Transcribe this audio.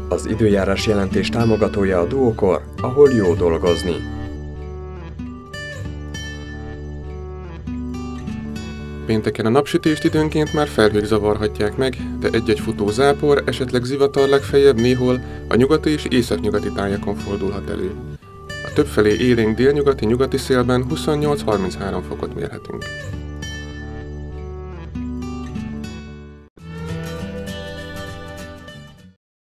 Az időjárás jelentés támogatója a Duokor, ahol jó dolgozni. Pénteken a napsütést időnként már felhők zavarhatják meg, de egy-egy futó zápor, esetleg zivatar legfeljebb néhol a nyugati és északnyugati tájakon fordulhat elő. A többfelé élénk délnyugati-nyugati szélben 28-33 fokot mérhetünk.